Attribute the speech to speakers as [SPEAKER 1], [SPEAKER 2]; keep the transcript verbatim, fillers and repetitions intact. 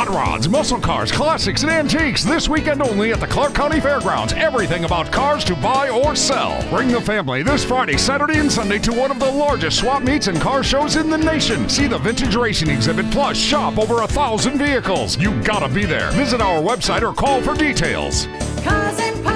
[SPEAKER 1] Hot rods, muscle cars, classics, and antiques this weekend only at the Clark County Fairgrounds. Everything about cars to buy or sell. Bring the family this Friday, Saturday, and Sunday to one of the largest swap meets and car shows in the nation. See the vintage racing exhibit, plus shop over a thousand vehicles. You gotta be there. Visit our website or call for details.
[SPEAKER 2] Cars and